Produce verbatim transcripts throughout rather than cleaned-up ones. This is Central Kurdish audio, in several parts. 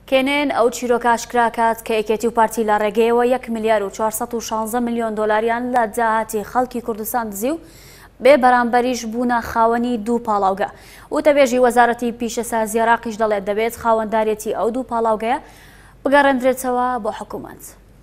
کێنێن ئەو چیرۆکاشکراکات کە یەکێتی و پارتی لە ڕێگەیەوە یەک ملیار و چوارسەد و شانزە ملیۆن دۆلاریان لە جاهاتی خەڵکی کوردستان دزی و بێ بەرامبەریش بوونە خاوەنی دوو پاڵاوگە. وتەبێژی وەزارەتی پیشەسازی عێراقیش دەڵێت دەبێت خاوەنداریەتی ئەو دوو پاڵاوگەیە بگەڕێنرێتەوە بۆ حکوومەت.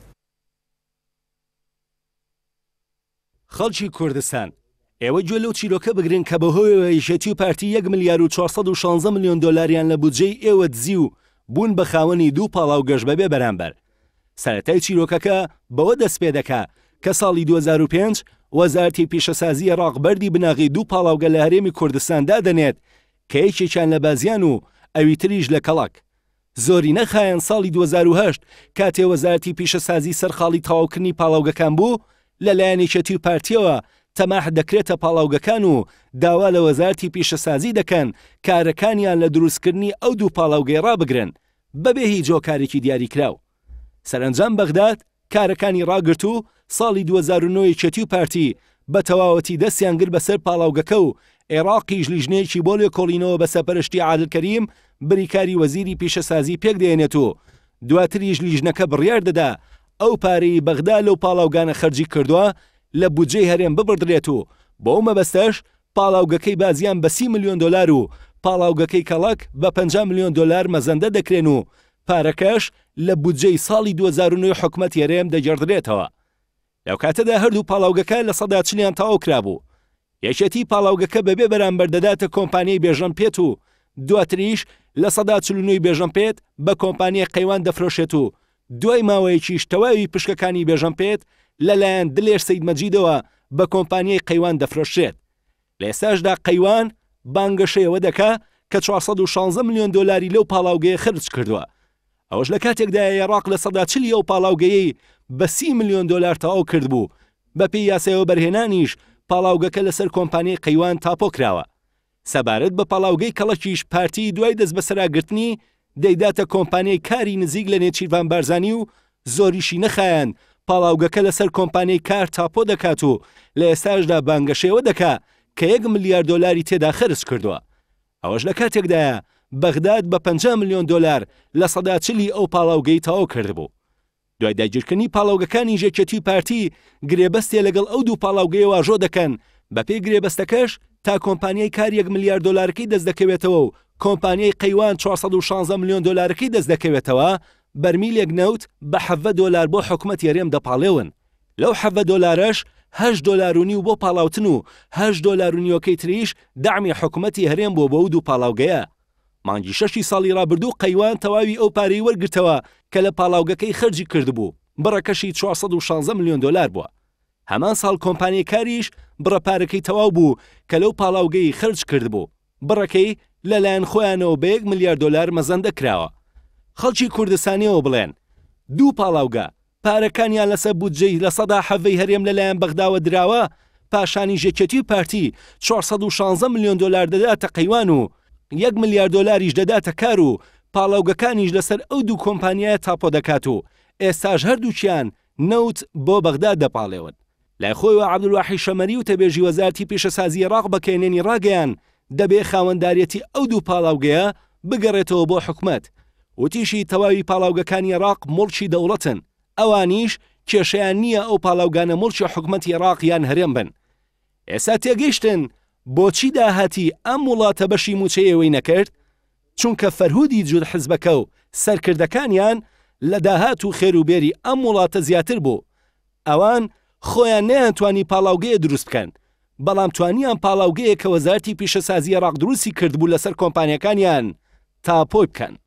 خەڵکی کوردستان ئێوە گوێ لەو چیرۆکە بگرن کە بەهۆیەوە یەکێتی و پارتی یەک ملیار و چوارسەد و شانزە ملیۆن دۆلاریان لە بودجەی ئێوە دزی و بوون بە خاوەنی دوو پاڵاو گەشت بەبێ بەرامبەر. سەرەتای چیرۆکەکە بەوە دەست پێ دەکا کە ساڵی دوو هەزار و پێنج وەزارەتی پیشەسازی عێراق بەردی بناغی دوو پاڵاوگە لە هەرێمی کوردستان دادەنێت کە یەکێکیان لە بازیان و ئەوی تریش لە کەڵک. زۆری نەخایەن ساڵی دوو هەزار و هەشت کاتێ وەزارەتی پیشەسازی سەرخاڵی تەواوکردنی پاڵاوگەکان بوو لەلایەن یەکێتی و پارتیەوە تەماح دەکرێتە پاڵاوگەکان و داوا لە وەزارەتی پیشەسازی دەکەن کارەکانیان لە دروستکردنی ئەو دوو پاڵاوگەی ڕابگرن بەبێ هیچ جۆکارێکی دیاریکراو. سەرنجام بەغداد کارەکانی ڕاگرت و ساڵی دوو هەزار و نۆ یەکێتی و پارتی بە تەواوەتی دەستیان گر بەسەر پاڵاوگەکە و عێراقیش لیژنەیەکی بۆ لێکۆڵینەوە بە سەرپەرشتی عادڵکەریم بریکاری وەزیری پیشەسازی پێک دێنێت و دواتریش لیژنەکە بڕیار دەدا ئەو پارەی بەغدا لەو پاڵاوگانە خەرجی کردووە لە بودجەی هەرێم ببڕدرێت و بۆ مەبەستەش پاڵاوگەکەی بازیان بە سی ملیۆن دۆلار و پاڵاوگەکەی کەڵک بە پەنجا ملیۆن دۆلار مەزەندە دەکرێن و پارەکەش لە بودجەی ساڵی دوو هەزار و نۆ حکومەتی هەرێم دەگەڕدرێتەوە. لەو کاتەدا هەردوو پاڵاوگەکە لە سەدا چلیان تەواو کرابوو. یەکێتی پاڵاوگەکە بەبێ بەرامبەر دەداتە کۆمپانیای بێژەم پێت و دواتریش لە سەدا چل و نۆی بێژەم پێت بە کۆمپانیای قەیوان دەفرۆشێت و دوای ماوەیەکیش تەواوی پشکەکانی بێژەم پێت لەلایەن دلێر سەید مەجیدەوە بە کۆمپانیای قەیوان دەفرۆشێت. لە ئێستاشدا قەیوان بانگەشەیەوە دەکا کە چوارسەد و شانزە ملیۆن دۆلاری لەو پاڵاوگەیە خرج کردووە. ئەوەش لە کاتێکدا عێراق لە سەدا چلی ئەو پاڵاوگەیەی بە سی ملیۆن دۆلار تەواو کرد بوو. بە پێی یاسایەوە بەرهێنانیش پاڵاوگەکە لەسەر کۆمپانیای قەیوان تاپۆ کراوە. سەبارەت بە پاڵاوگەی کەڵەکیش پارتی دوای دەست بەسەراگرتنی دەیداتە کۆمپانیای کاری نزیک لە نێچیروان بارزانی و زۆریشی نەخایەن پاڵاوگەکە لەسەر کۆمپانیای کار تاپۆ دەکات و لە ئێستاشدا بانگەشەوە دەکا کە یەک ملیار دۆلاری تێدا خرج کردووە. ئەوەش لە کاتێکدایە بەغداد بە پەنجا ملیۆن دۆلار لە سەدا چلی ئەو پاڵاوگەی تەواو کردبوو. دوای داگیرکردنی پاڵاوگەکانی یەکێتی و پارتی گرێبەستێ لەگەڵ ئەو دوو پاڵاوگەیە واژۆ دەکەن بە پێی گرێبەستەکەش تا کۆمپانیای کار یەک ملیار دۆلارەکەی دەست دەکەوێتەوە و کۆمپانیای قەیوان چوارسەد و شانزە ملیۆن دۆلارەکەی دەست دەکەوێتەوە بەرمیلێک نەوت بە حەڤە دۆلار بۆ حکومەتی هەرێم دەپاڵێون. لەو حەڤە دۆلارەش هەشت دۆلار و نیو بۆ پاڵاوتن و هەشت دۆلار و نیوەکەی تریش داعمی حکومەتی هەرێم بۆ بە دوو پاڵاوگەیە. مانگی شەشی ساڵی ڕابردوو قەیوان تەواوی ئەو پارەی وەرگرتەوە کە لە پاڵاوگەکەی خەرجی کردبوو بڕەکەشی چوارسەد و شانزە ملیۆن دۆلار بووە. هەمان ساڵ کۆمپانیای کاریش بڕە پارەکەی تەواو بوو کە لەو پاڵاوگەی خرج کردبوو. بڕەکەی لەلایەن خۆیانەوە بە یەک ملیار دۆلار مەزەندە کراوە. خەڵکی کوردستانیەوە بڵێن دوو پاڵاوگە پارەکانیان لەسەر بودجەی لە سەدا حەڤەی هەرێم لەلایەن بەغداوە دراوە پاشانی یەکێتی و پارتی چوارسەد و شانزە ملیۆن دۆلار دەداتە قەیوان و یەک ملیار دۆلاریش دەداتە کار و پاڵاوگەکانیش لەسەر ئەو دوو کۆمپانیایە تاپۆ دەکات و ئێستاش هەردووچیان نەوت بۆ بەغداد دەپاڵێون. لای خۆیەوە عەبدولواحید شەمەری و تەبێژی وەزارەتی پیشەسازی عێراق بەکێنێنی ڕاگەیان دەبێ خاوەنداریەتی ئەو دوو پاڵاوگەیە بگەڕێتەوە بۆ حکومەت. وتیشی تەواوی پاڵاوگەکانی عێراق مڵکی دەوڵەتن، ئەوانیش کێشەیان نییە ئەو پاڵاوگانە مڵکی حکومەتی عێراق یان هەرێم بن. ئێستا تێگەیشتن بۆچی داهاتی ئەم وڵاتە بەشی موچەیەوەی نەکرد؟ چونکە فەرهودی جود حزبەکە و سەرکردەکانیان لە داهات و خێروبێری ئەم وڵاتە زیاتر بوو. ئەوان خۆیان نەیانتوانی پاڵاوگەیە دروست بکەن، بەڵام توانیان پاڵاوگەیە کە وەزارەتی پیشەسازی عێراق دروستی کردبوو لەسەر کۆمپانیەکانیان تاپۆی بکەن.